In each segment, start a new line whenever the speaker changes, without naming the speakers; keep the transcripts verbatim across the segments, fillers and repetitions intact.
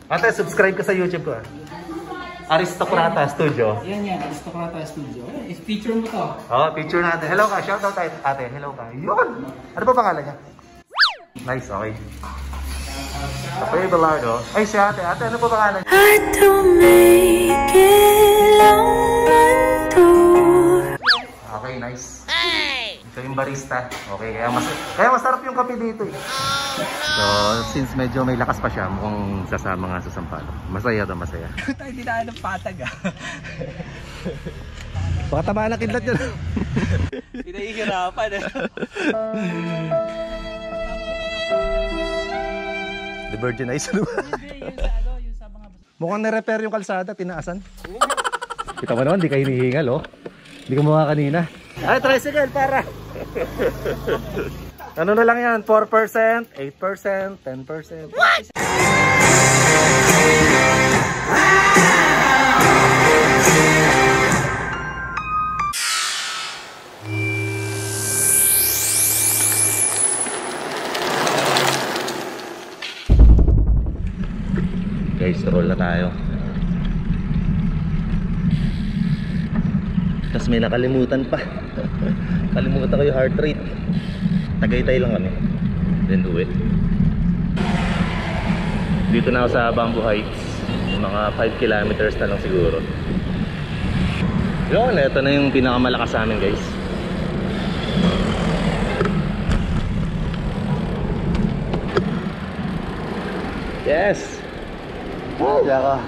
Ate, subscribe ka sa YouTube ko. Aristocrata Studio.
Yan yan, Aristocrata Studio. I-feature mo to.
Oh, picture natin. Hello ka, shoutout tayo. Ate, hello ka. Yun! Ano ba pangalan niya? Nice, okay. Apoy Belardo. Ay, si ate. Ate, ano ba pangalan niya?
I don't make it long
Okay, nice. Ito yung barista. Okay, kaya, mas kaya masarap yung kape dito eh. So, since medyo may lakas pa siya, mukhang sasama nga sa Sampaloc. Masaya to, masaya.
Tayo dinaan ng patag ah.
Baka tamaan na kidlat yun.
Pinahihirapan eh.
The Virgin Eyes. Mukhang na-repair yung kalsada, tinaasan. Kita mo naman, di kayo hinihingal oh. Di ka mukha kanina. Ay, tricycle para. Ano na lang yan? four percent, eight percent, ten percent. What? Guys, roll na tayo. Tapos may nakalimutan pa. Kalimutan ko yung heart rate. Tagaytay lang kami. Then uwi. Dito na ako sa Bamboo Heights. Mga five kilometers na lang siguro. Yun, ito na yung pinakamalakas sa amin guys. Yes! Oh, diyan ka.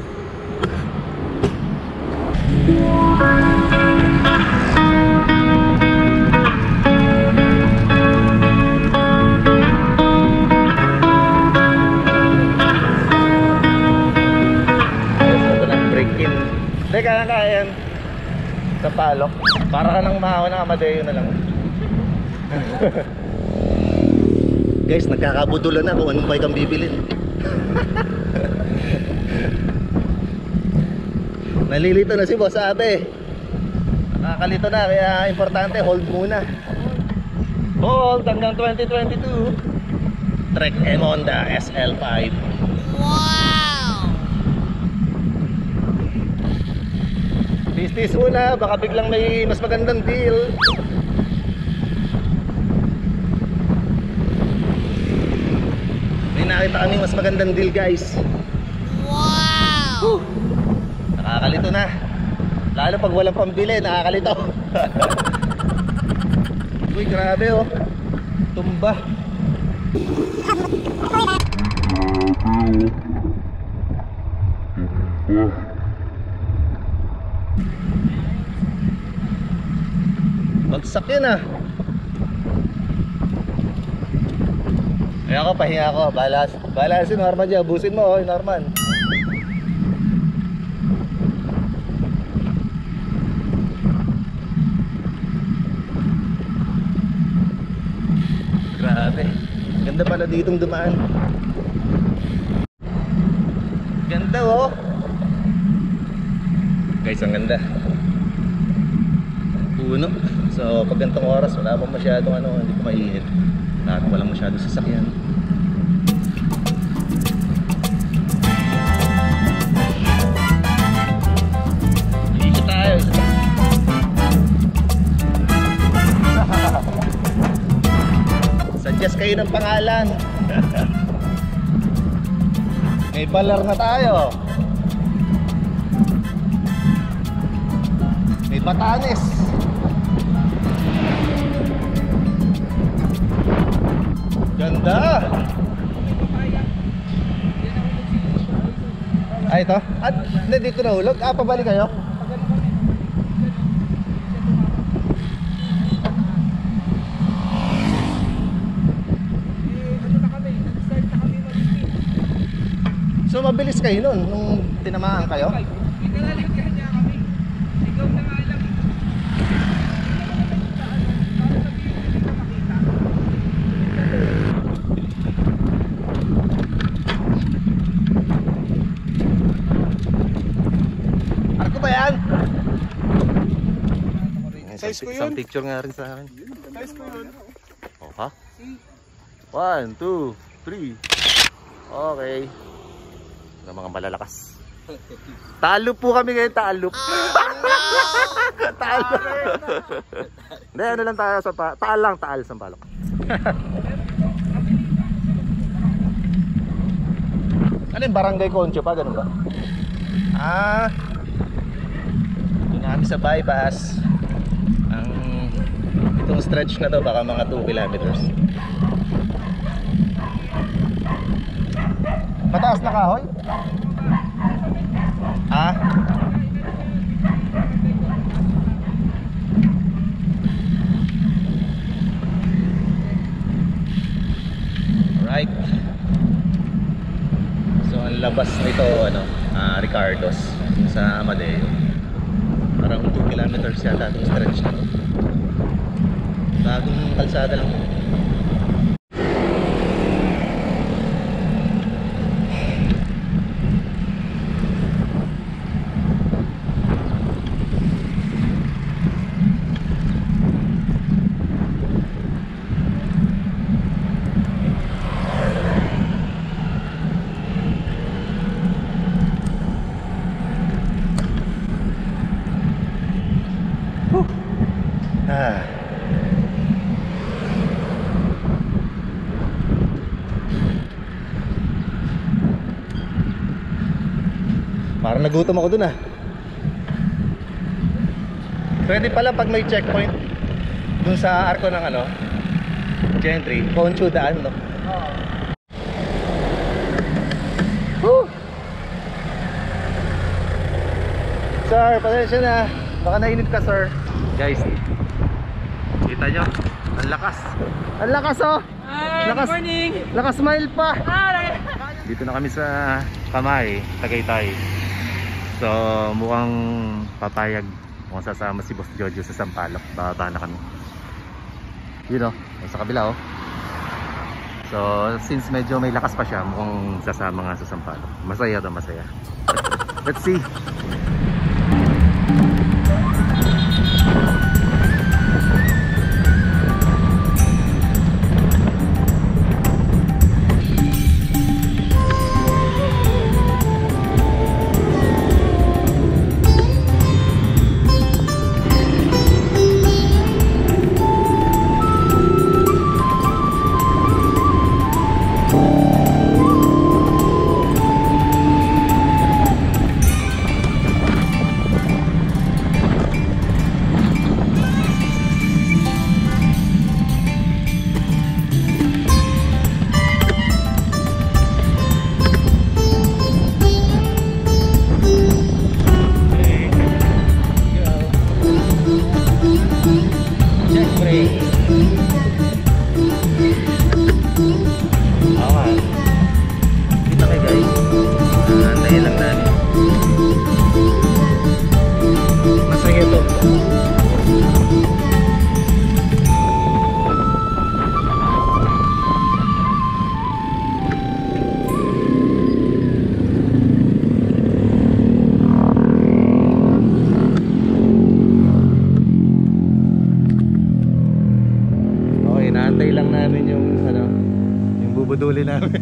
Hindi, kaya-kaya yan sa Palok. Para ka nang mahawa ng Amadeo na lang. Guys, nagkakabudulan na kung anong bike ang bibilin. Nalilito na si Boss Abe. Nakakalito na, kaya importante hold muna. Hold hanggang twenty twenty-two. Trek M Honda S L five. Wow! Tis-tis muna, baka biglang may mas magandang deal. May nakita kaming mas magandang deal guys. Wow! Woo! Nakakalito na. Lalo pag walang pambili, nakakalito. Uy, grabe oh. Tumba. Bagsak yun ah. Ay ako, pahinga ako. Balas, balas si Norman dyan. Busin mo oh, Norman. Grabe. Ganda pala ditong dumaan. Ganda oh. Guys, ang ganda. Puno. So pag gantong oras wala pa masyadong ano, hindi pa mainit. Lahat walang masyadong sasakyan. Dito tayo. Suggest kayo ng pangalan. May balar na tayo. May Batanes. Ganda. Ay ito? At hindi dito nahulog? Ah, pabalik kayo? So mabilis kayo nun nung tinamaan kayo? Size ko yun. Isang picture nga rin sa akin. Size ko yun. Oh, ha? One, two, three. Okay. ng mga malalakas. Taalup po kami ngayon, taalup. Taalup. Hindi, ano lang tayo sa pa, taal lang, taal sa Sampaloc. Ano yung Barangay Concho pa, ganun ba? Ah, yun na kami sa bypass. Ang itong stretch na to baka mga two kilometers. Mataas na kahoy? Ah? Right. So ang labas nito ano, uh, Ricardo's sa Amadeo. Parang two kilometers yata itong stretch na to. Bagong kalsada lang. Ah. Parang nagutom ako dun ah. Pwede pala pag may checkpoint dun sa arko ng ano, Gentry, Concho daan no? Oo. Woo! Sir, pasensya na. Baka nainit ka sir. Guys, kita nyo, ang lakas. Ang lakas oh.
Hi,
lakas,
good morning.
Lakas smile pa.
Hi.
Dito na kami sa Kamay, Tagaytay. So mukhang papayag kung sasama si Boss Jojo sa Sampaloc. Bababa na kami. Yun oh, sa kabila oh. So since medyo may lakas pa siya, mukhang sasama nga sa Sampaloc. Masaya to, masaya. Let's see. Inaantay lang namin yung ano, yung bubuduli namin.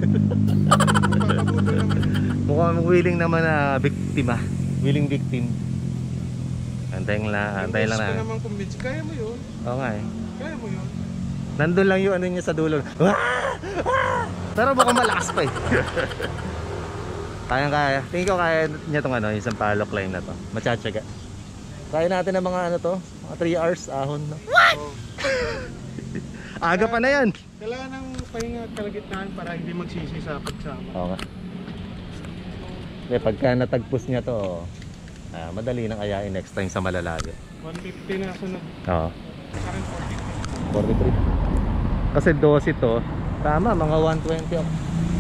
Mukhang willing naman na biktima, willing victim. Antayin lang, antayin lang na.
Naman convince, kaya mo yun.
Oo nga eh.
Kaya mo yun.
Nandun lang yung ano niya sa dulo. Pero mukhang malakas pa eh. Kayang kaya. Tingin ko kaya niya tong ano, yung Sampaloc line na to. Matsyatsaga. Kaya natin ng mga ano to, mga three hours ahon no. What? Oh. Aga pa na yan.
Kailangan ng pahinga at kalagitnaan para hindi magsisi sa pagsama.
Oo nga. Eh, pagka natagpos niya to, ah, madali nang ayain next time sa malalayo.
one fifty na sunod.
Oo.
Sa akin forty-three.
forty-three. Kasi twelve to, tama, mga one twenty ako.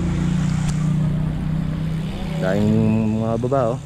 Dahil mga baba oh.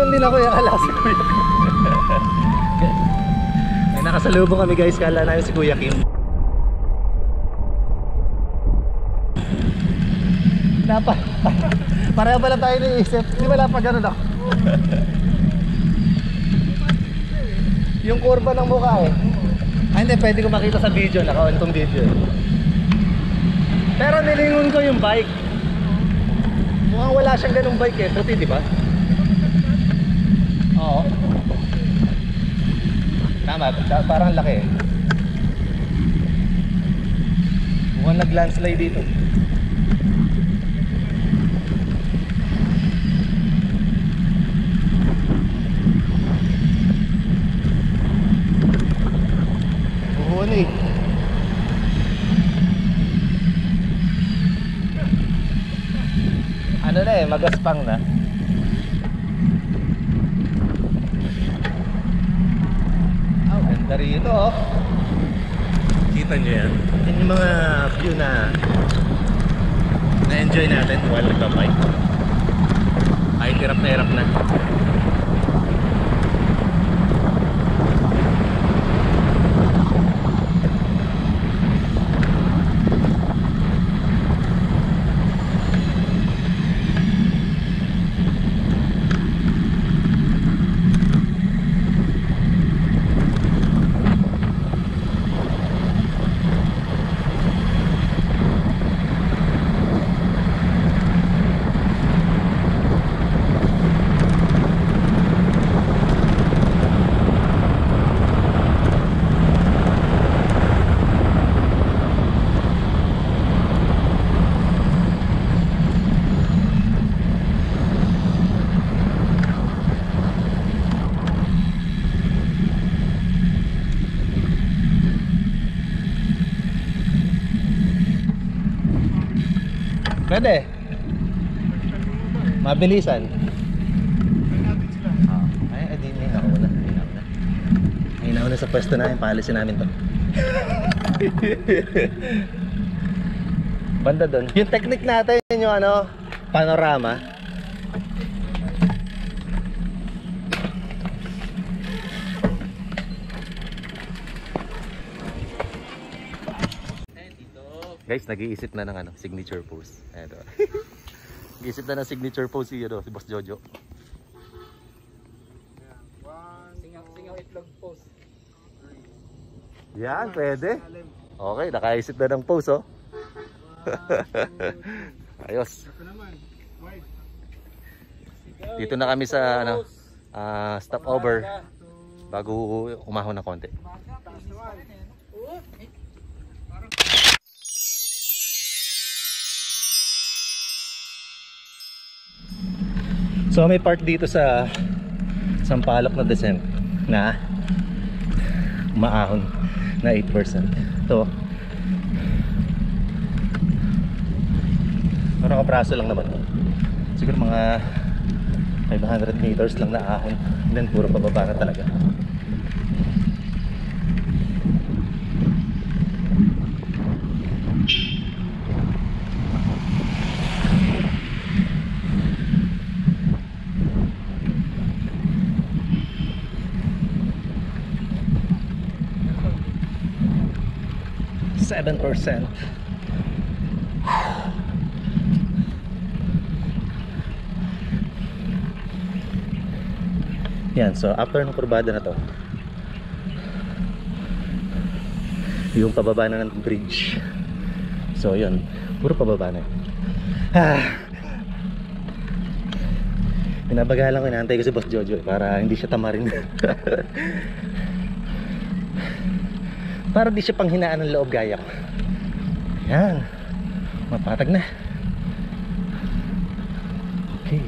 Nagustuhan din ako yung kala si Kuya Kim. Ay, nakasalubong kami guys, kala namin si Kuya Kim. Napa, pareho pala tayo naisip. Di ba napa ganun ako? Yung kurba ng mukha eh. Ay hindi, pwede ko makita sa video, naka-on tong video. Pero nilingon ko yung bike. Mukhang wala siyang ganung bike eh, puti di ba? Oo. Tama, parang laki eh. Mukhang nag-landslide dito. Buhuan eh. Ano na eh, magaspang na. Oh, ganda rito oh. Kita nyo yan. Yan yung mga view na na-enjoy natin while nagbabike. Ay, hirap na hirap na. Pwede. Mabilisan. Oh, ay, edi may nauna. May nauna. May nauna sa pwesto namin. Paalisin namin to. Banda doon. Yung technique natin, yung ano, panorama. Guys, nag-iisip na ng ano, signature pose. Eto. Nag-iisip na ng signature pose si, ano, si Boss Jojo.
Singaw, singaw itlog pose.
Yan, pwede. Okay, nakaisip na ng pose, oh. Ayos. Dito na kami sa ano, uh, stopover bago umahon na konti. So may part dito sa Sampaloc na descent na maahon na eight percent. Ito parang kapraso lang naman. Siguro mga five hundred meters lang na ahon. And then puro pababa na talaga. seven percent. Yan, so after ng kurbada na to, yung pababa na ng bridge. So yun, puro pababa na. Ah. Pinabagalan ko, inaantay ko si Boss Jojo para hindi siya tamarin. Para di siya panghinaan ng loob gaya ko. Yan, mapatag na. Okay.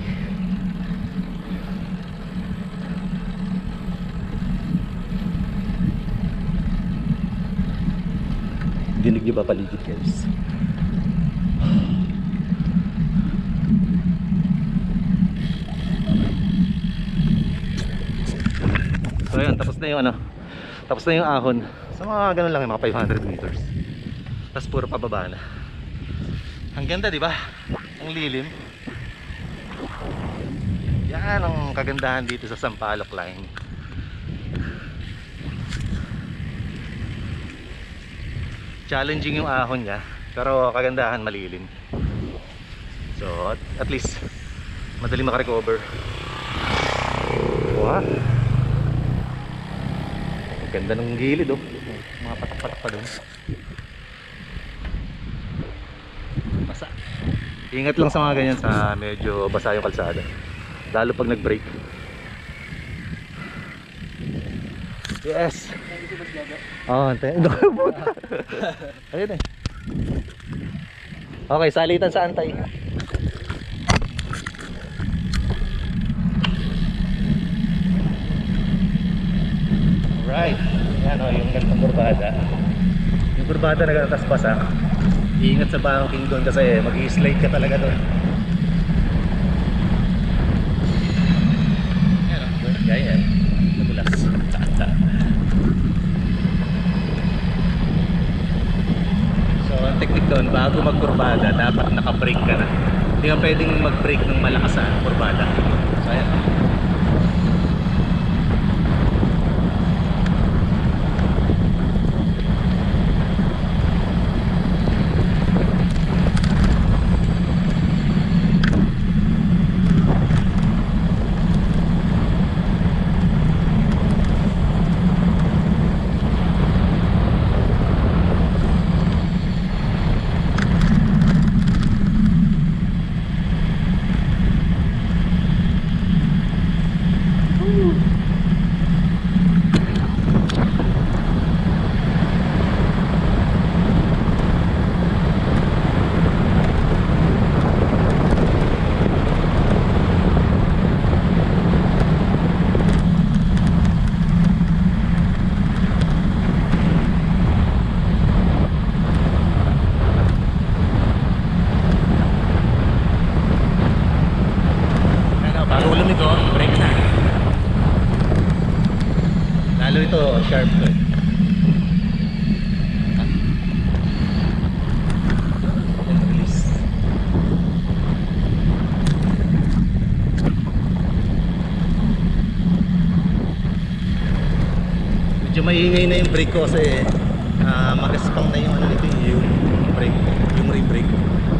Dinig niyo ba paligid, guys? So yun, tapos na yung ano, tapos na yung ahon. So mga ganun lang, mga five hundred meters. Tapos puro pababa na. Ang ganda, di ba? Ang lilim. Yan ang kagandahan dito sa Sampaloc Line. Challenging yung ahon niya, pero kagandahan malilim. So at, at least madali makarecover. Wow, ang ganda ng gilid, oh. Mga patak-patak pa doon. Basa. Ingat lang sa mga ganyan, sa medyo basa yung kalsada, lalo pag nag-brake. Yes. Oh, antay. Ayun eh. Okay, salitan sa antay. Alright. Yan o, yung gantong kurbada. Yung kurbada nagtatas basa. Iingat sa banking doon kasi mag-i-slide ka talaga doon. Yan o, gaya yan. Nagulas. Tata. So, ang technique doon, bago magkurbada, dapat naka-brake ka na. Hindi ka pwedeng mag-brake ng malakas sa kurbada. So, ayan. Lalo ito, sharp to eh. Release. Medyo maingay na yung brake ko kasi uh, magaspang na yung ano nito, yung brake, yung re-brake.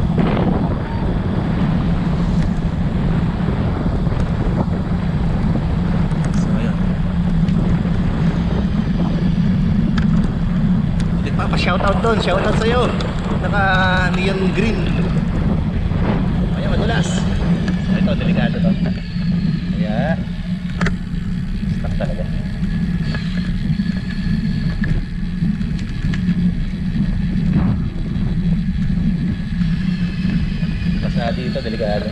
Shoutout doon, shoutout sa'yo. Naka neon green. Ayan, madulas. Ito, delikado to. Ayan. Stuck talaga. Basta dito, delikado.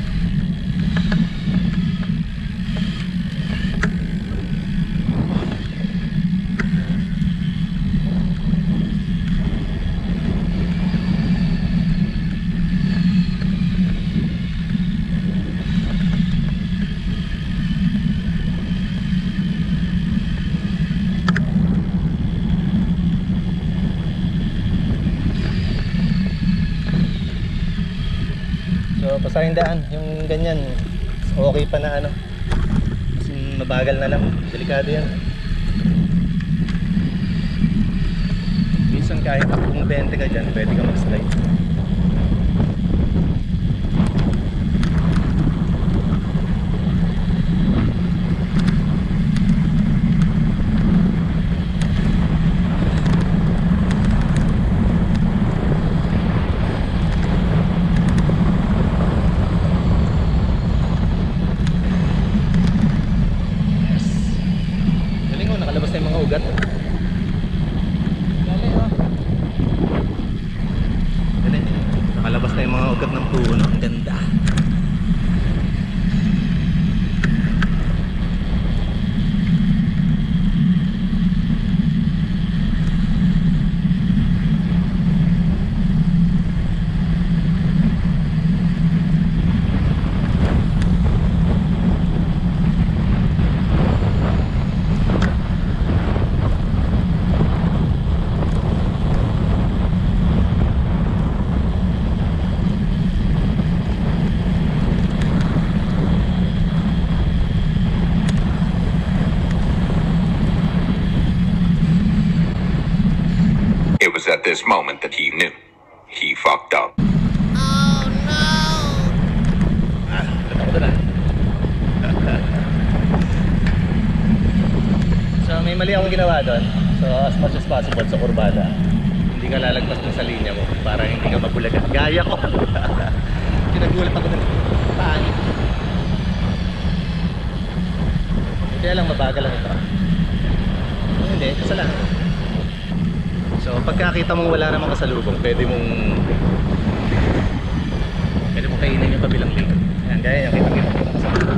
So, pasahing daan, yung ganyan, okay pa na ano. Kasi mabagal na lang, delikado yan. Minsan kahit kung twenty ka dyan, pwede ka mag-slide. Nakalabas na yung mga ugat.
this moment that he knew he fucked up.
So may mali akong ginawa doon. So as much as possible sa kurbada, hindi ka lalagpas dun sa linya mo para hindi ka mabulagan. Gaya ko. Pinagulat ako ng pangit. Kaya lang mabagal lang ito. Hindi, kasalanan. So pagkakita mong wala namang kasalubong, pwede mong pwede mong kainin yung kabilang lane. Ayan, gaya yung kita-kita ko na kasalubong.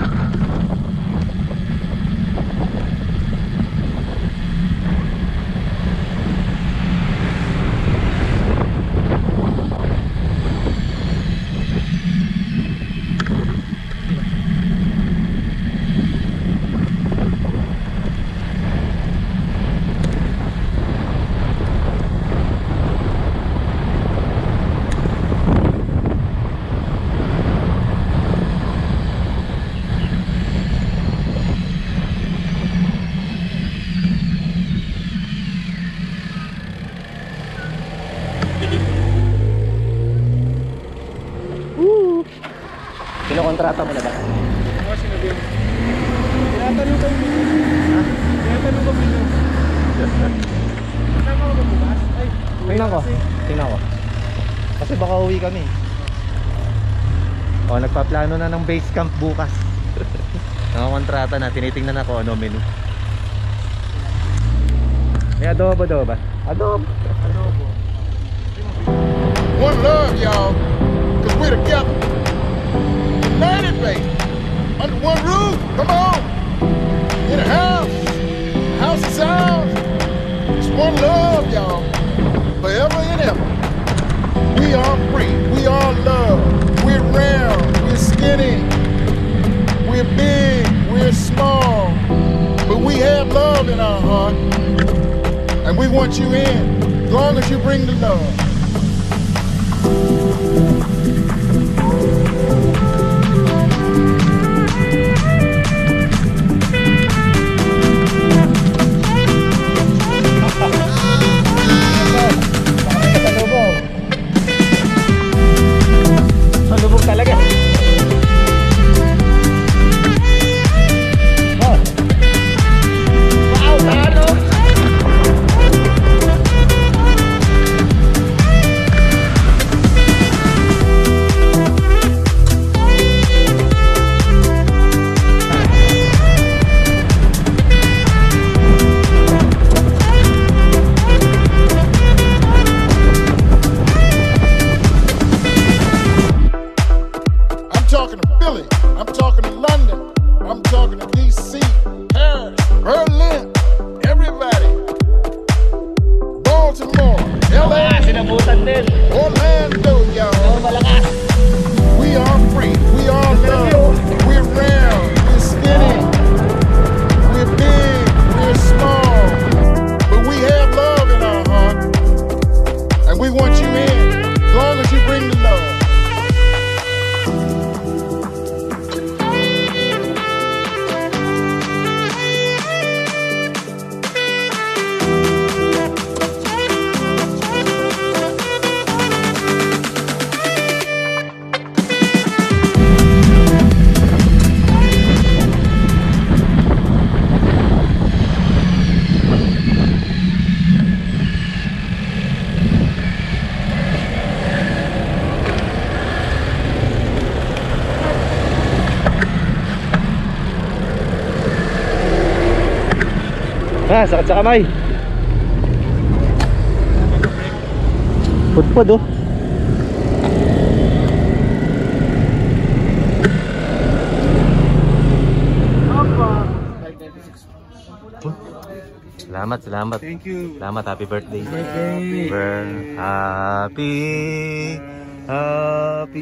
Kinokontrata mo na ba?
Oo, sinabi mo. Tinatanong ko mo. Ha? Tinatanong ko mo. Kasama ko ba bukas? Ay,
Tingnan ko. Tingnan ko. Kasi baka uwi kami. O, nagpaplano na ng base camp bukas. Nakakontrata na. Tinitingnan ako ano menu. May adobo daw ba? Adobo.
adobo.
One love, y'all, because we're together. United, baby. Under one roof. Come on. In a house. House is ours. It's one love, y'all. Forever and ever. We are free. We are love. We're round. We're skinny. We're big. We're small. But we have love in our heart. And we want you in. As long as you bring the love.
Salubog talaga. Oh. Wow, talo.
I'm talking to Philly. I'm talking to London. I'm talking to D C, Paris, Berlin, everybody. Baltimore, L A,
Ah, sinabutan din.
Orlando, y'all.
Malakas.
We are free. We are love. We're round. We're skinny. We're big. We're small. But we have love in our heart. And we want you in. As long as you bring the love.
Ah, sakit sa kamay. Pudpud oh. Salamat, salamat.
Thank you.
Salamat, happy birthday.
Birthday.
Burn. Happy Happy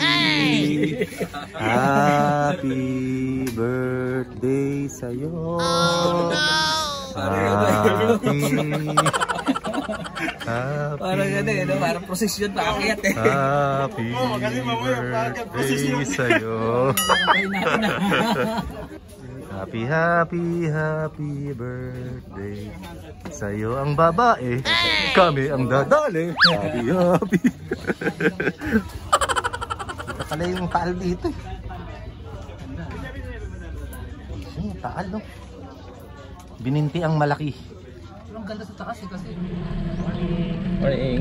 Happy birthday sa'yo. Happy Happy
Parang ano eh, no? Parang prosesyon pa akyat eh.
Happy
Oo, kasi mamaya, bakit
birthday
prosesyon?
sa'yo.
Ay natin na.
Happy, happy, happy birthday. Sa'yo ang babae, kami ang dadali. Happy, happy. Ito pala yung taal dito eh. Yung taal no. Bininti ang malaki.
Ang ganda sa taas eh kasi.
Morning.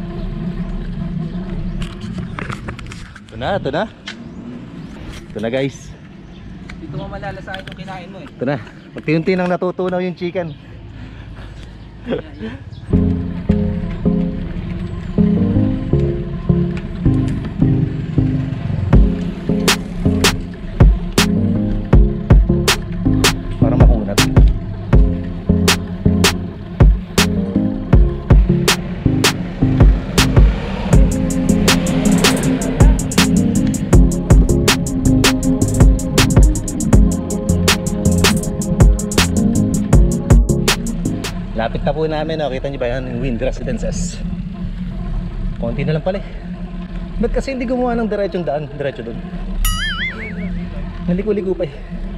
Ito na, ito na. Ito na guys.
Dito mo malalasahin yung kinain mo eh.
Ito na. Magti-unti nang natutunaw yung chicken. Para makunat. Lapit na po namin, oh. Kita nyo ba yan? Yung Wind Residences. Konti na lang pala eh. Ba't kasi hindi gumawa ng diretsong daan? Diretso doon. Naliko-liko pa eh.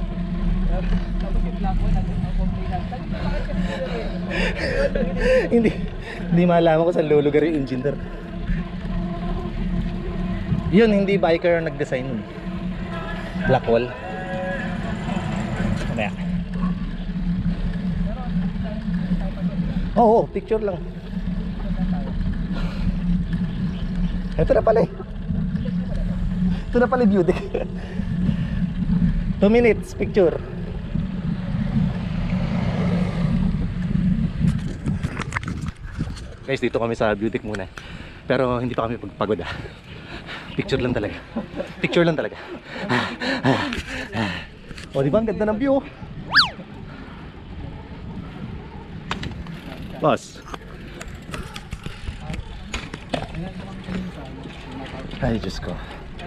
Hindi Hindi malaman ko saan lulugar yung engine there. Yun, hindi biker ang nag-design nun. Black wall. Mamaya. Oo, oh, picture lang. Ito na pala eh. Ito na pala beauty. two minutes picture. Guys, dito kami sa Beauty muna. Pero hindi pa kami pagpagod ah. Picture lang talaga. Picture lang talaga. O, di ba? Ang ganda ng view. Boss. Ay, Diyos ko.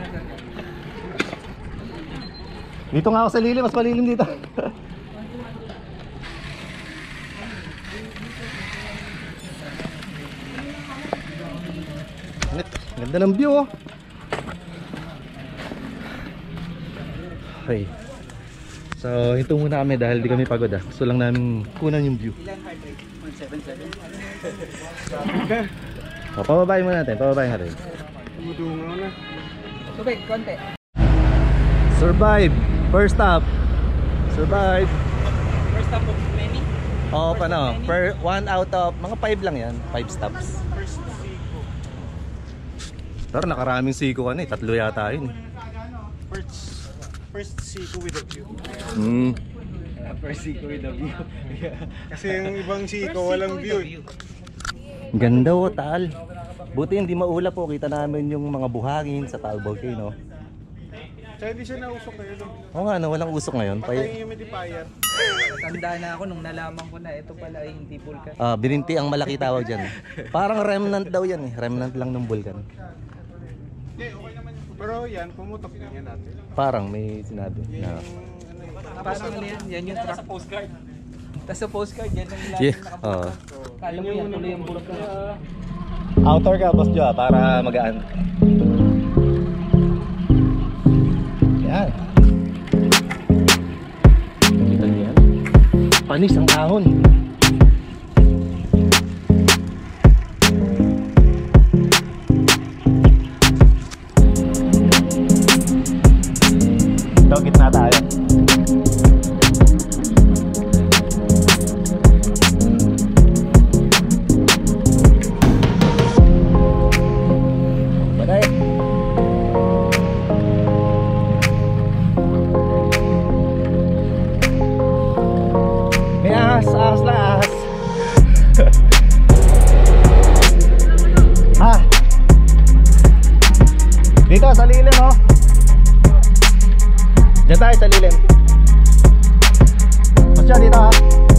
Dito nga ako sa lilim. Mas malilim dito. Ganda ng view oh. Okay. So, ito muna kami dahil di kami pagod ah. Gusto lang namin kunan yung view.
one seventy-seven.
O, pababayin mo natin, pababayin natin.
Tumudungaw na.
Tubig, konti.
Survive! First stop! Survive!
First stop of many?
Oo, paano? Per one out of, mga five lang yan. Five stops.
First Seiko.
Pero nakaraming siko ka na eh. Tatlo yata yun eh.
First, first Seiko with a view.
Hmm.
First Seiko with a view.
Kasi yung ibang Seiko walang view. eh.
Ganda o, Taal. Buti hindi maulap po. Kita namin yung mga buhangin sa Taal Volcano.
Kaya di siya nausok kayo doon.
Oo nga, no, walang usok ngayon.
Patay
Pay
yung humidifier.
Tanda na ako nung nalaman ko na ito pala ay hindi vulkan.
ah, bininti ang malaki tawag dyan. Parang remnant daw yan eh. Remnant lang ng vulkan.
Pero yan, pumutok na yan natin.
Parang may sinabi na.
Parang ano yan? Yan yung truck. Sa postcard. Tapos sa postcard, yan ang lagi
Yeah.
nakapunta.
Oo.
Kala mo yan tuloy yung bulkan.
Outer ka, Boss Joe, para magaan. Yan. Kita niyo yan? Panis ang ahon. Ito, gitna tayo. Baday. May ahas, ahas na ahas. Ha? Dito sa lilim oh. Diyan tayo sa lilim. Masya dito ha.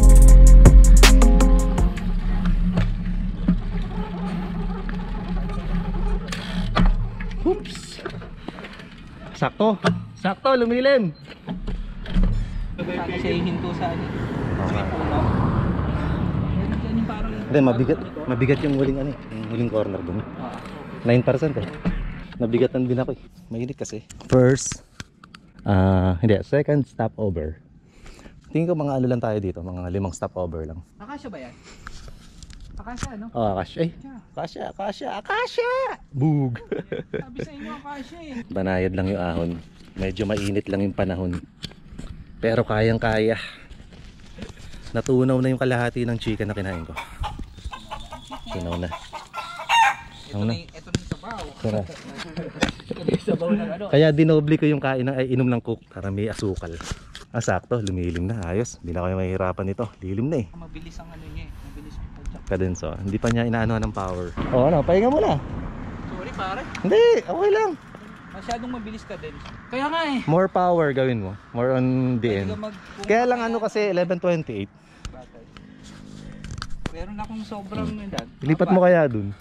Oops. Sakto. Sakto, lumilim.
Sana siya hihinto sa ano.
Okay.
Puno. Yan, yan yung parang...
Hindi, mabigat. Mabigat yung huling ano eh. Yung huling corner dun. nine percent eh. Nabigatan din ako eh. Mainit kasi. First, ah, hindi, second stopover. Tingin ko mga ano lang tayo dito, mga limang stopover lang.
Akasya ba yan? Akasya, no?
Oh, akasya. Eh, akasya, akasya, akasya! Bug!
Sabi sa inyo, akasya eh.
Banayad lang yung ahon. Medyo mainit lang yung panahon. Pero kayang-kaya. Natunaw na yung kalahati ng chicken na kinain ko. Tunaw na.
Ito na, ito na yung sabaw.
Ito na.
Ito na yung sabaw ng ano.
Kaya dinoble ko yung kain ng ay inom ng cook para may asukal. Ah, sakto, lumilim na, ayos. Hindi na kayo mahihirapan nito. Lilim na eh.
Mabilis ang ano niya eh. Mabilis yung pagtsak.
Kadenso, hindi pa niya inaanohan ng power. O ano, pahinga mo na.
Sorry pare.
Hindi, okay lang.
Masyadong mabilis ka din. Kaya nga eh.
More power gawin mo. More on the
Pwede
end.
ka mag-
Kaya lang ano kasi eleven twenty-eight.
Batay. Meron akong sobrang edad.
Ilipat mo kaya dun.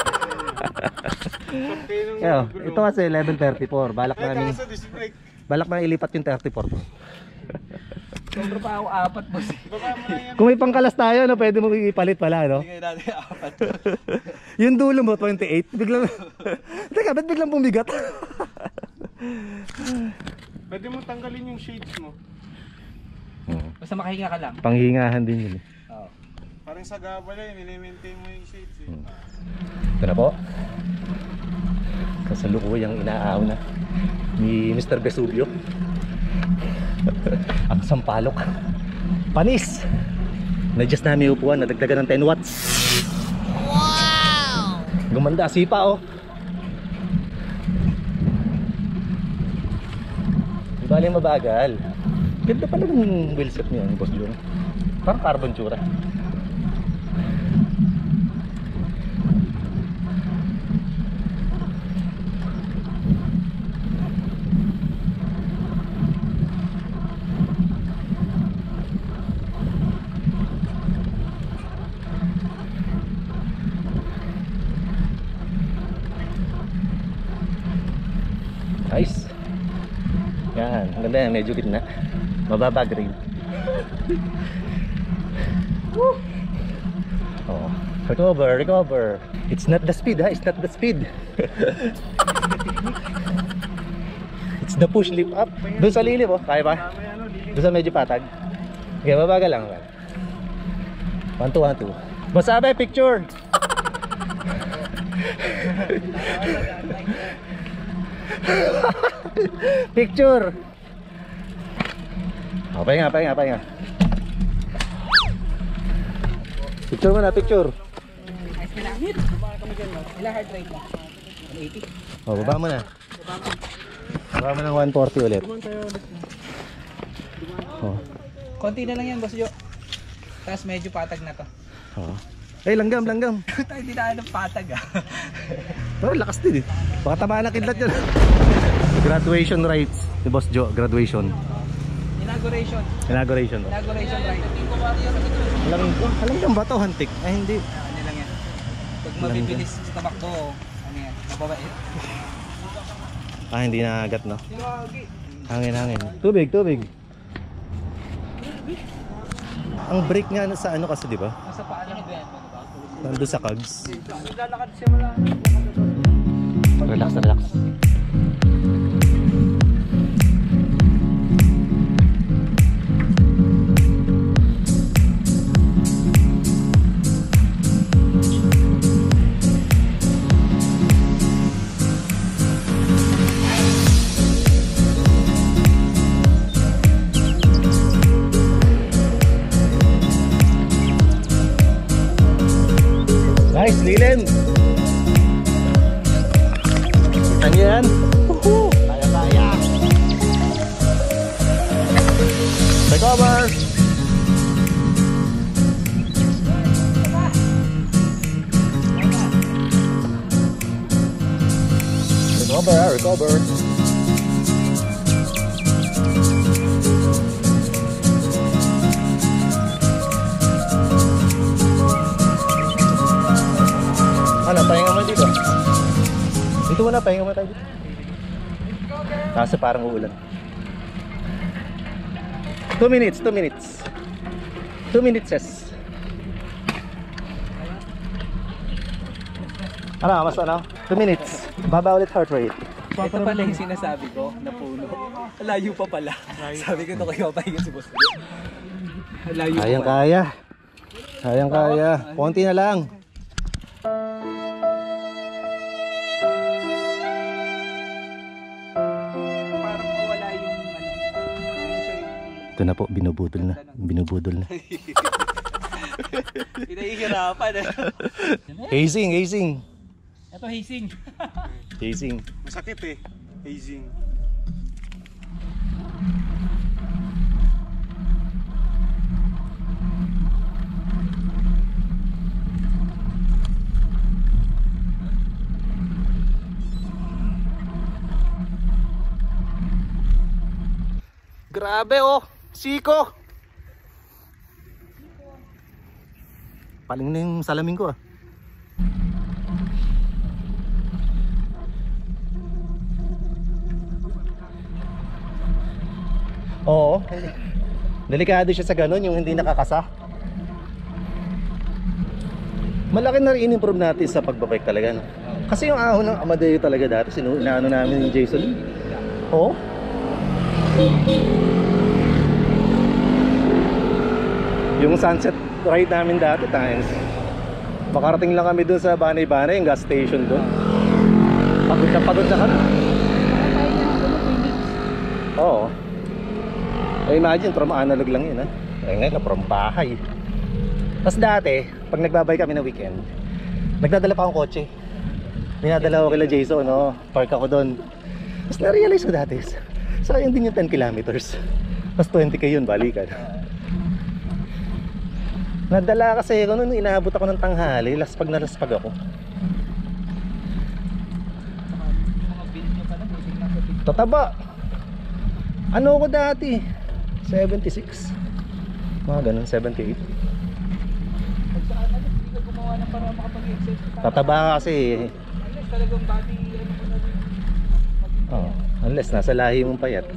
Kaya, ito kasi eleven thirty-four. Balak namin.
Kaso disc brake.
Balak na ilipat yung thirty-four ko.
Sobra pa ako apat boss.
Baka mo na yan.
Kung may pangkalas tayo, no, pwede mo ipalit pala, no?
Hindi kayo dati apat.
Yung dulo mo, twenty-eight. Biglang... Teka, ba't biglang pumigat?
Pwede mo tanggalin yung shades mo.
Hmm.
Basta makahinga ka lang.
Panghingahan din yun. Eh.
Oo.
Parang sa gabala eh, minimaintain mo yung shades eh.
Ito na po. Kasalukuyang inaaw na ni Mister Vesubio. Ang sampalok. Panis. Na-adjust namin yung upuan, nadagdagan ng ten watts. Wow! Gumanda, sipa oh. Di bali mabagal. Ganda pala ng wheelset niya, boss Jun. Parang carbon tsura. Nice. Yan, ang ganda yan, medyo gitna. Mababa grade. Oh, recover, recover. It's not the speed, ha? It's not the speed. It's the push lift up. Doon sa lilim, oh. Kaya pa? Doon sa medyo patag. Okay, mabagal lang. One, two, one, two. Masabi, picture! Picture. Oh, pahinga, pahinga, pahinga. Picture mo na, picture.
Nice ka lang. Ilang heart rate mo? one eighty.
Oh, baba mo na. Baba mo ng one forty ulit. Oh.
Konti na lang yan boss Jo. Tapos medyo patag na to.
Oh. Eh, langgam, langgam.
Tayo hindi na ng patag ah.
Pero lakas din eh. Baka tamaan na kidlat yan. Graduation rites ni Boss Jo, graduation.
Inauguration.
Inauguration. Oh.
Inauguration right.
Alam ko, alam ko ba to, hantik? Ay, hindi.
Ano lang yan. Pag mabibilis tumakbo, ano yan, mababait.
Ah, hindi na agat, no? Hangin, hangin. Tubig, tubig. Ang brake nga sa ano kasi, di ba?
Nasa paa lang ba yan?
Nandun sa cogs.
Lalakad siya mula.
Relax, relax. Nice, lilim! Ano yan? Woohoo! Kaya, kaya! Recover! Recover, recover! Ano, pahinga mo dito? Dito muna, pahinga mo tayo dito. Kasi parang uulan. two minutes, two minutes. two minutes, yes. Ano, mas ano? two minutes. Baba ulit heart rate.
Ito pala yung sinasabi ko na puno. Layo pa pala. Sabi ko ito kayo papahinga si boss. Layo pa
Kayang
pala.
kaya. Kayang kaya. Konti na lang.
Parang mawala yung ano. Yung siya yung-
Ito na po, binubudol na. Binubudol na.
Pinahihirapan eh.
Hazing, hazing.
Ito hazing.
Hazing.
Masakit eh. Hazing.
Grabe oh, siko. Paling na yung salamin ko ah. Oo. Delikado siya sa ganun, yung hindi nakakasa. Malaki na rin in-improve natin sa pagbabike talaga, no? Kasi yung ahon ng Amadeo talaga dati, sinu inaano namin yung Jason. Oo. Yung sunset ride namin dati, times makarating lang kami dun sa Banay-Banay, yung gas station dun. Pagod na pagod na kami. Oo. Eh, imagine, from analog lang yun, ha? Eh, ngayon, from bahay. Tapos dati, pag nagbabay kami na weekend, nagdadala pa akong kotse. Dinadala ko kila Jason, no? Park ako doon. Tapos na-realize ko dati, sayang din yung ten kilometers. Tapos twenty k yun, balikan. Nadala kasi ako noon, inaabot ako ng tanghali, laspag na laspag ako. Tataba. Ano ko dati? seventy-six. Mga ganun, seventy-eight.
Saan ano, hindi ka gumawa ng para makapag-exercise.
Tataba kasi.
Unless talagang body, ano mo na rin.
Oh, unless nasa lahi mong payat.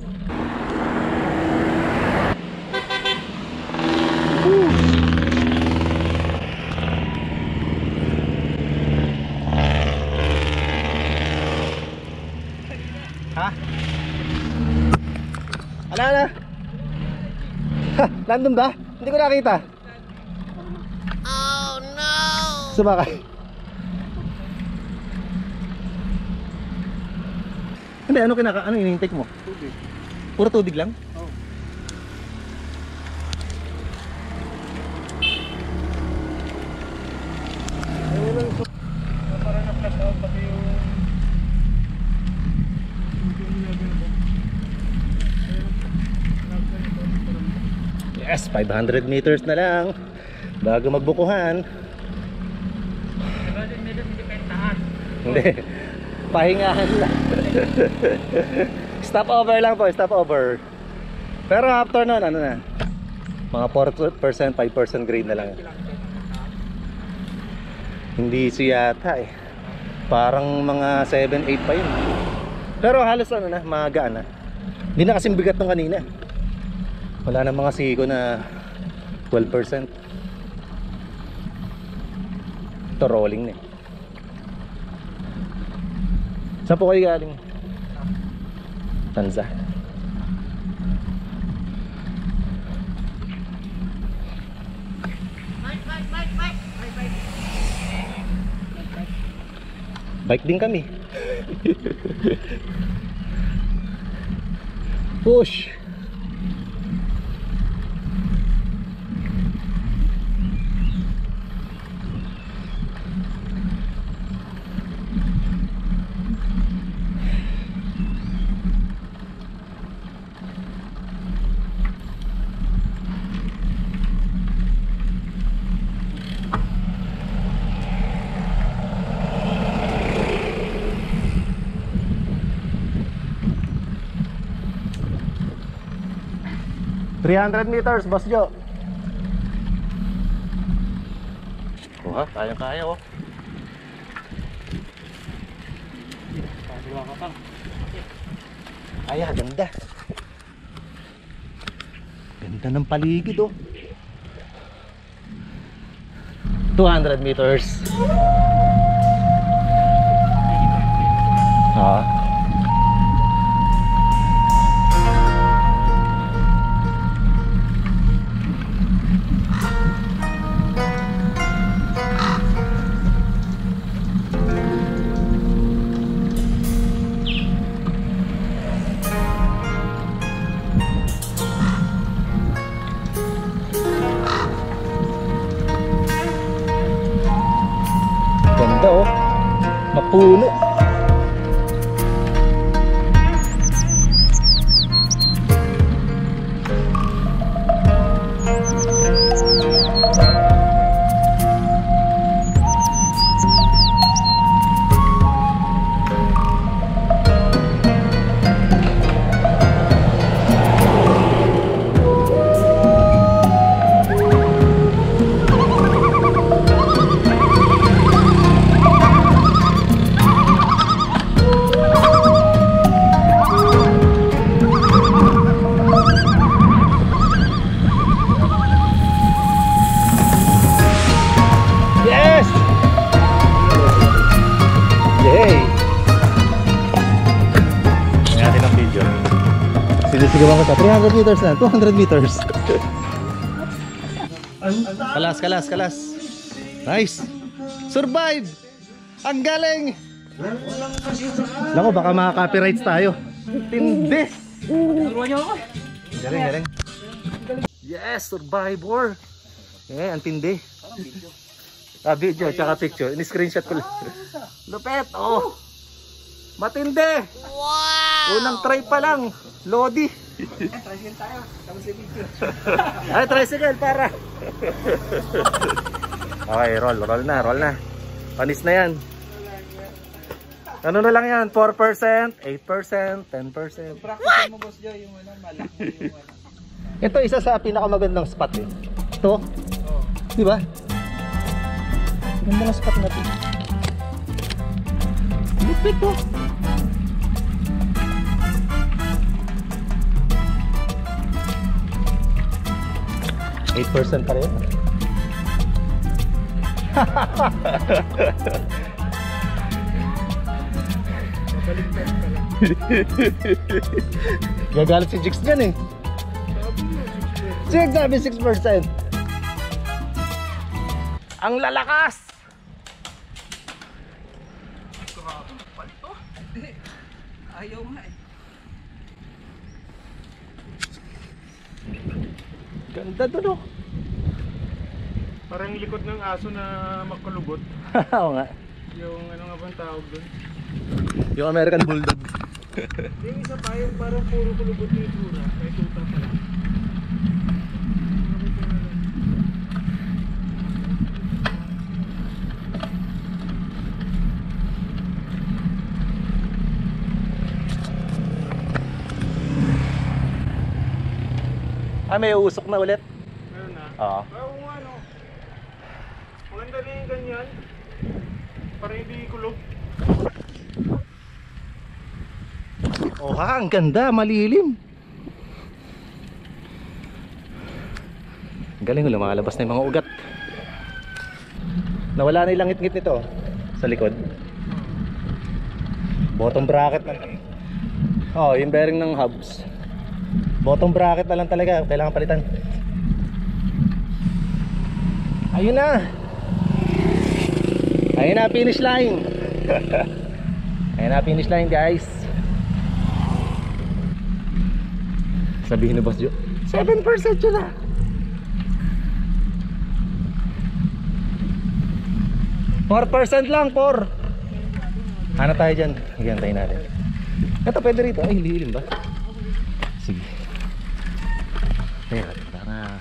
Woo! Ha? Ala na? Ha, nandun ba? Hindi ko nakita. Oh no! Sumakay. Hindi, ano kinaka, ano in-intake mo?
Tubig.
Puro tubig lang?
Oo. Eh, wala yung so- parang na-flash out pati yung
Yes, five hundred meters na lang bago magbukuhan. Hindi, pahingahan lang. Stop over lang po, stop over. Pero after nun, ano na, mga four percent, five percent grade na lang. Hindi siya yata eh. Parang mga seven, eight pa yun. Pero halos ano na, magaan na. Hindi na kasing bigat nung kanina. Wala na mga siko na twelve percent. Ito rolling na eh. Saan po kayo galing? Tanza. Bike din kami. Push. three hundred meters, Boss Jo. Kuha, kaya-kaya oh. Kaya, ganda. Ganda ng paligid oh. two hundred meters. Ah. puno. Sinisigawan ko sa three hundred meters na, two hundred meters. Kalas, kalas, kalas. Nice. Survive. Ang galing. Nako, baka maka-copyrights tayo. Tindi. Galing, galing. Yes, survivor. Eh, ang tindi. Ah, video, tsaka picture. Ini-screenshot ko lang. Lupet, oh. Matindi. Wow. Unang try pa lang. Lodi.
Tricycle tayo. Tapos yung video.
Ay, tricycle para. Okay, roll. Roll na, roll na. Panis na yan. Ano na lang yan? four percent, eight percent, ten percent.
Practice mo, Boss Joe, yung ano, malak mo yung ano.
Ito isa sa pinakamagandang spot eh. Ito.
Oo.
Di ba? Ganda ng spot natin. Lupit po. eight percent pa rin. Gagalit si Jigs dyan eh. Jigs sabi six percent. Ang lalakas.
Ayaw nga eh.
Ganda doon oh.
Parang likod ng aso na makulubot.
Oo nga.
Yung ano nga bang tawag doon?
Yung American Bulldog.
Yung isa pa yung parang puro kulubot yung itsura. May tuta pa lang.
Ah, may usok na ulit.
Meron na?
Oo.
Oo nga no. Maganda na yung ganyan. Para hindi kulog.
Oh ha, ang ganda, malilim. Galing ko, lumalabas na yung mga ugat. Nawala na yung langit-ngit nito sa likod. Bottom bracket na. Oh, yung bearing ng hubs. Bottom bracket na lang talaga, kailangan palitan. Ayun na. Ayun na, finish line. Ayun na, finish line guys. Sabihin ni Boss Joe, seven percent yun na. four percent lang, four. Hanap tayo dyan, higantayin natin. Ito pwede rito, ay hilim ba? Sige. Teka, tara.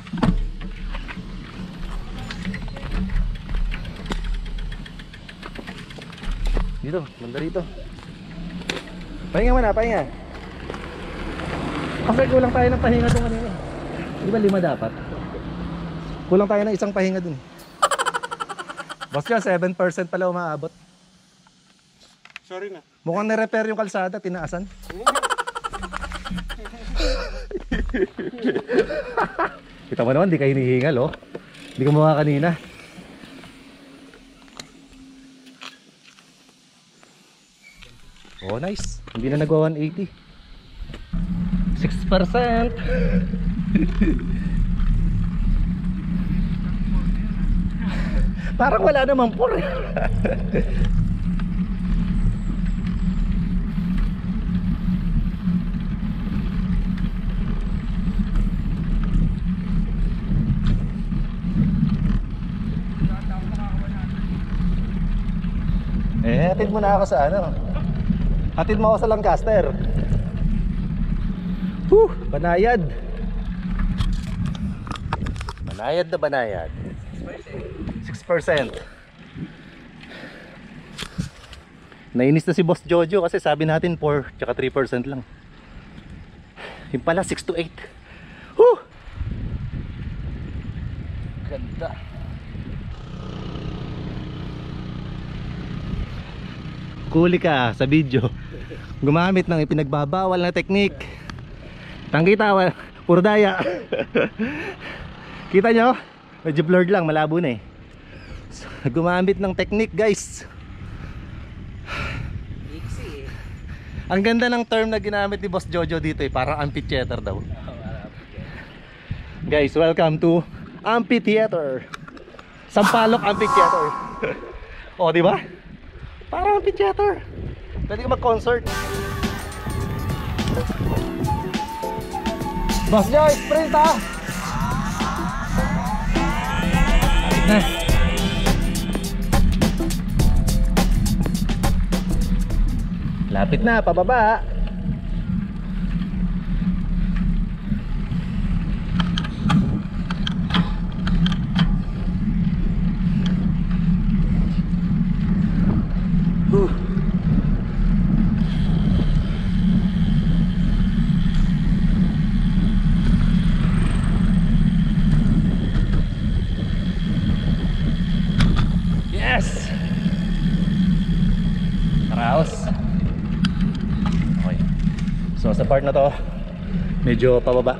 Dito, banda rito. Pahinga mo na, pahinga. Kasi kulang tayo ng pahinga doon kanina. Di ba lima dapat? Kulang tayo ng isang pahinga doon. Boss ka, seven percent pala umaabot.
Sorry na.
Mukhang na-repair yung kalsada, tinaasan. Kita mo naman, di ka hinihingal oh. Di ka mukha kanina. Oh nice, hindi na nagwa one eighty. six percent. Parang wala namang por. Eh, hatid mo na ako sa ano. Hatid mo ako sa Lancaster. Whew, banayad. Banayad na banayad. six percent. Nainis na si Boss Jojo kasi sabi natin four tsaka three percent lang. Yung pala six to eight. Whew! Ganda. Kuli ka sa video. Gumamit ng ipinagbabawal na teknik. Tangkita, puro daya. Kita nyo? Medyo blurred lang, malabo na eh. So, gumamit ng teknik guys. Ang ganda ng term na ginamit ni Boss Jojo dito eh, parang amphitheater daw. Guys, welcome to Amphitheater. Sampaloc Amphitheater. O, di ba? Parang amphitheater. Pwede ka mag-concert. Boss Joy, sprint ha! Lapit na. Lapit na, pababa. Uh. Yes! Raos. Okay. So sa part na to, medyo pababa.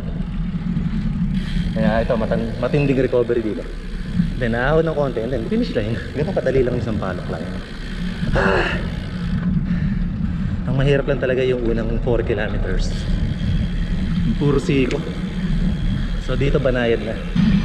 Kaya ito, matan matinding recovery dito. Then naahon ng konti and then finish line. Ganun kadali lang yung Sampaloc lang. Ah. Ang mahirap lang talaga yung unang four kilometers. Puro siko. So dito banayad na.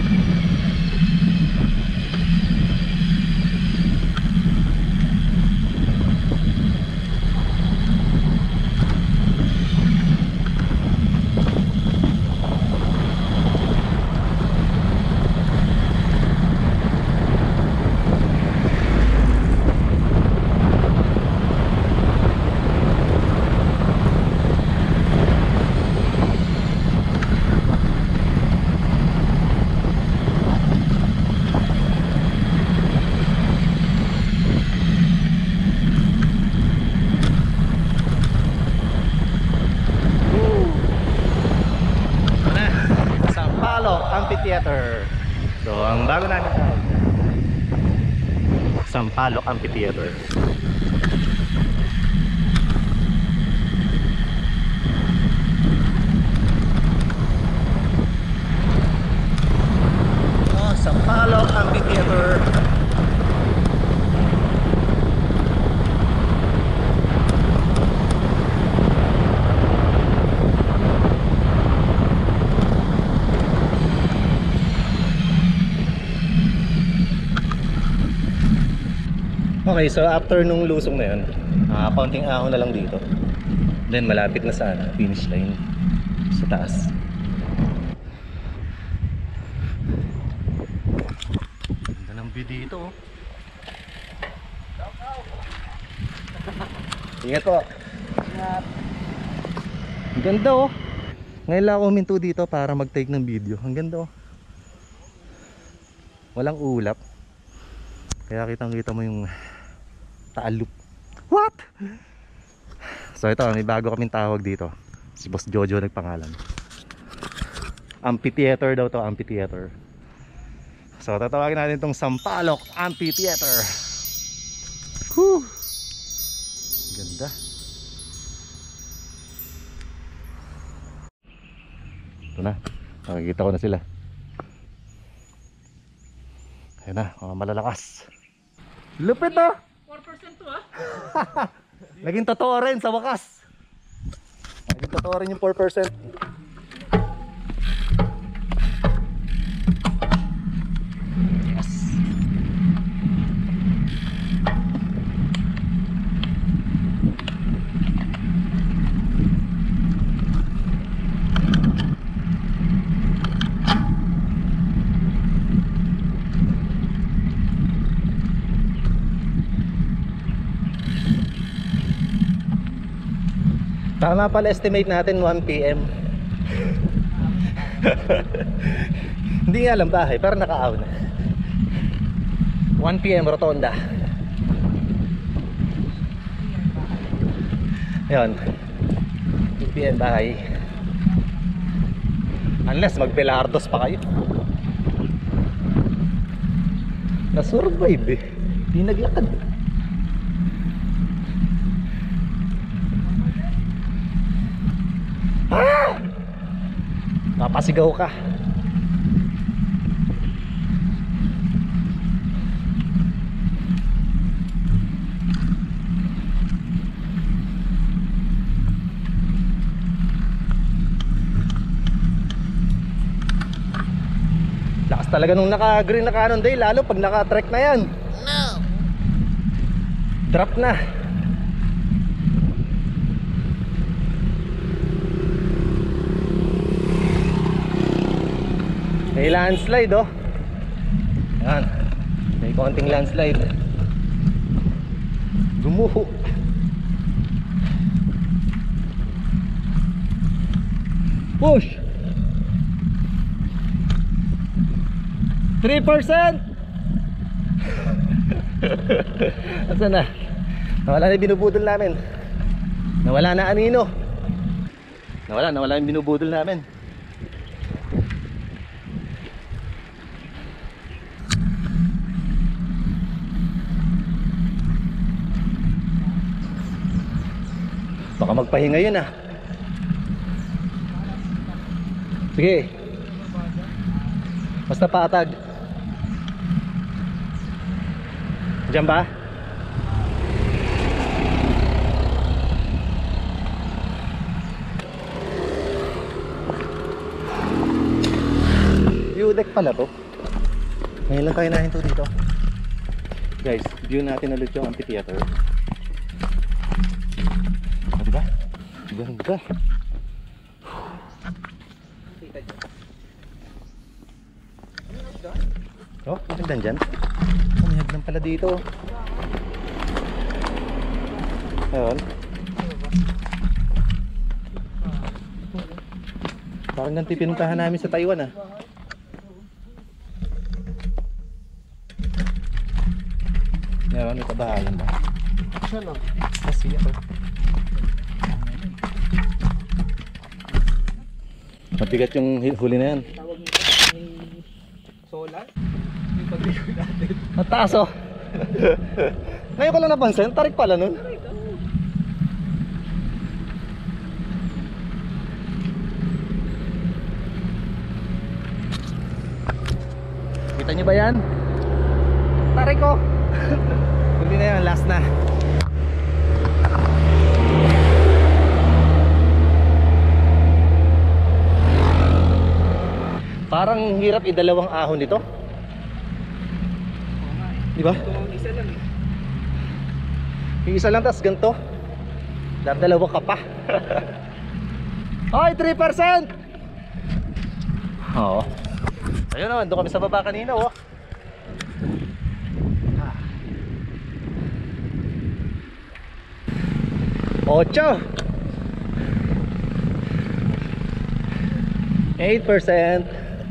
Amphitheater. So ang bago namin tawag, Sampaloc Amphitheater. Oh, Sampaloc Amphitheater. Okay, so after nung lusong na yun, uh, kaunting ahon na lang dito. Then malapit na sa ano, finish line sa taas. Ganda ng view dito. Ingat po. Ingat. Ang ganda oh. Ngayon lang ako huminto dito para mag-take ng video. Ang ganda oh. Walang ulap. Kaya kitang kita mo yung taalup. What? So ito, may bago kaming tawag dito. Si Boss Jojo nagpangalan. Amphitheater daw to, amphitheater. So tatawagin natin itong Sampaloc Amphitheater. Whew. Ganda. Ito na, nakikita ko na sila. Ayan na, mga malalakas. Lupit oh!
four percent to ah.
Naging totoo rin sa wakas. Naging totoo rin yung four percent. Yes. Tama pala, estimate natin one P M Hindi nga alam bahay, pero nakaaw na. one P M Rotonda. Ayun, two P M bahay. Unless magpelardos pa kayo. Na-survive eh. Di naglakad. Ah! Napasigaw ka. Lakas talaga nung naka-green na Canon day, lalo pag naka-trek na yan. No. Drop na. May landslide oh. Yan. May konting landslide. Gumuho. Push. three percent. Asan na? Nawala na yung binubudol namin. Nawala na anino. Nawala, nawala yung binubudol namin. Baka magpahinga yun ah. Sige. Basta patag. Diyan ba? View deck pala to. Ngayon lang tayo nahinto dito. Guys, view natin ulit yung amphitheater. O diba? Ganda. Oh, ang ganda dyan. Oh, may hagdan pala dito. Ayun. Parang ganito pinuntahan namin sa Taiwan ah. Ayun, may kabahayan ba? Siya lang. Kasi ako. Mabigat yung huli na yan.
Tawag nito yung solar. Yung pag-record natin.
Mataas oh. Ngayon ko lang napansin, tarik pala nun. Kita nyo ba yan? Tarik ko. Huli na yan, last na. Parang hirap idalawang ahon nito. Di ba?
Ito ang isa lang eh.
Yung isa lang, tas ganito. Dalawa ka pa. Hoy, three percent! Oo. Ayun naman, doon kami sa baba kanina oh. Ocho. Eight percent.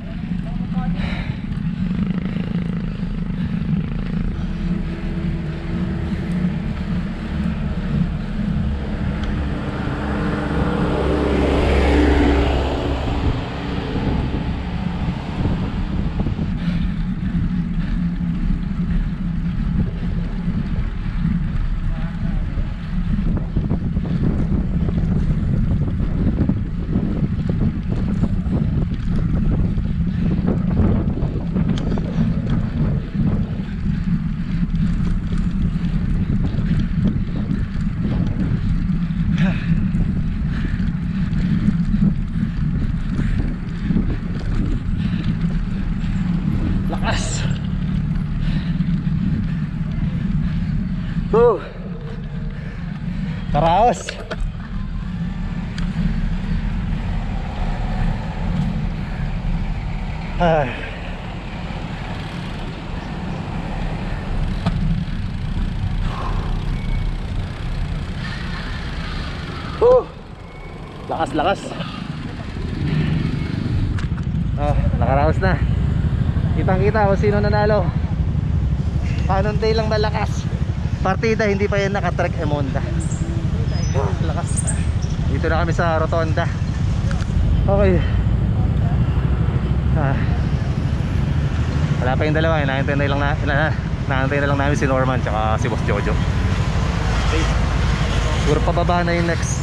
Lakas. Oh. Karaos. Ah. Oh. lakas-lakas. Oh, nakaraos na. Kitang-kita kung sino nanalo. Canon Day lang malakas. Partida hindi pa yan naka-Trek Emonda. Oh, lakas. Dito na kami sa Rotonda. Okay. Ah. Wala pa yung dalawa, inaantay na lang na, na, naantay na lang namin si Norman tsaka si Boss Jojo. Okay. Siguro pababa na yung next.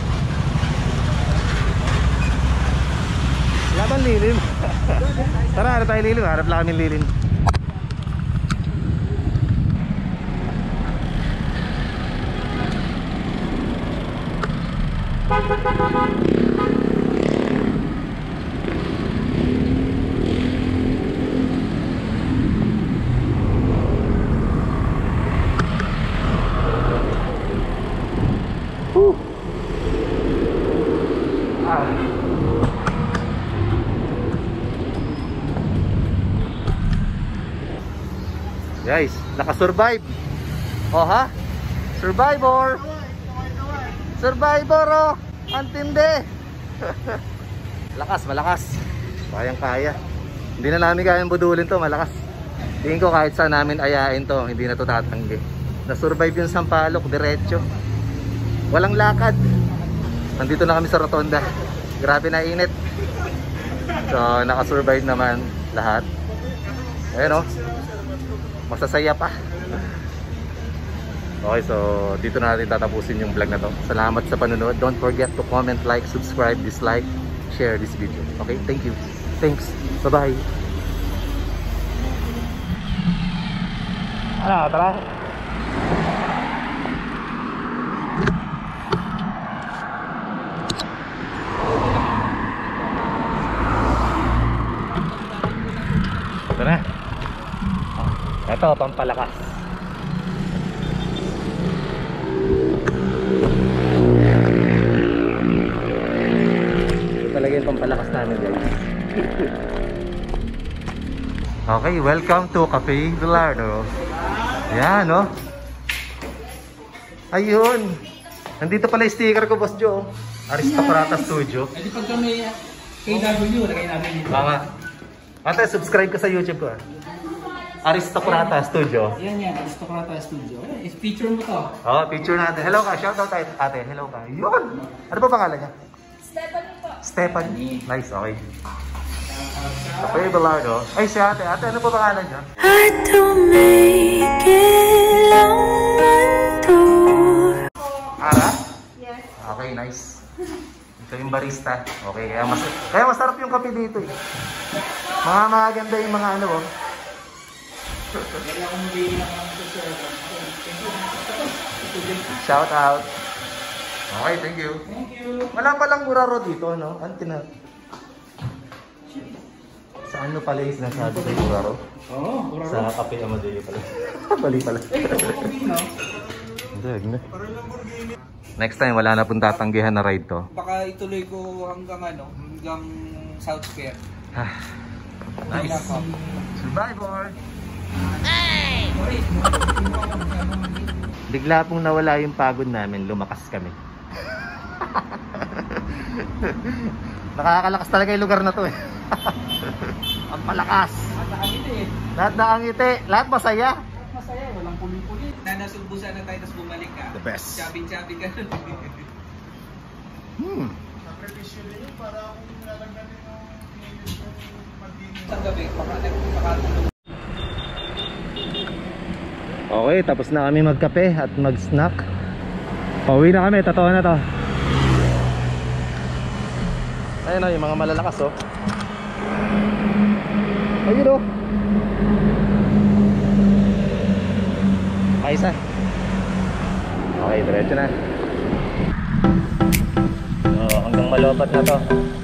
Wala bang lilim? Tara, harap tayo lilim. Harap lang kami lilim. Whew. Ah. Guys, nakasurvive. Oh ha? Survivor. Survivor oh. Antindi. Lakas, malakas. Kayang kaya. Hindi na namin kayang budulin to, malakas. Tingin ko kahit saan namin ayain to, hindi na to tatanggi. Na-survive yung Sampaloc, diretso. Walang lakad. Nandito na kami sa Rotonda. Grabe na init. So, nakasurvive naman lahat. Ayun oh. Masasaya pa. Okay, so dito na natin tatapusin yung vlog na to. Salamat sa panonood. Don't forget to comment, like, subscribe, dislike, share this video. Okay, thank you. Thanks. Bye-bye. Ano, tara. Ito na. Ito, pampalakas. Ito talaga yung pampalakas namin, guys. Okay, welcome to Cafe Bilardo. Yan, no? Ayun. Nandito pala yung sticker ko, Boss Joe. Aristocrata Studio.
Hindi pag kami K W, lagay namin dito.
Mama. Ate, subscribe ka sa YouTube ko. Aristocrata Studio.
Yan yan, Aristocrata Studio. Eh, feature mo to.
Oh, picture natin. Hello ka, shout out tayo. Ate, hello ka. Yun. Ano ba pangalan niya? Stephanie po. Stephanie. Nice, okay. Cafe Bilardo. Ay, si ate. Ate, ano ba pangalan niya?
I don't make it long and
Ara? Yes. Okay, nice. Ito yung barista. Okay, kaya, mas kaya masarap yung kape dito eh. Mga maganda yung mga ano oh. Shout out. Okay, thank you.
Thank you.
Wala palang muraro dito, no? Antina. Saan mo pala yung sinasabi ko yung muraro?
Oo, oh, muraro.
Sa Cafe Amadeo pala. Bali pala.
Eh, ito po, no?
Hindi, hindi. Next time, wala na pong tatanggihan na ride to.
Baka ituloy ko hanggang ano, hanggang South Fair.
Ah, nice. Survivor! Bigla pong nawala yung pagod namin, lumakas kami. Nakakalakas talaga yung lugar na to eh. Ang malakas. Lahat nakangiti, lahat masaya.
Masaya, walang puli-puli. Nanasulbusan na tayo, tapos bumalik ka.
The best.
Chabi-chabi ka.
Hmm.
Sa gabi, baka nagpapakatulog.
Okay, tapos na kami magkape at mag-snack. Pauwi na kami, totoo na to. Ayun o, yung mga malalakas o. Ayun o. Okay, isa. Okay, diretso na. So, hanggang Malopat na to.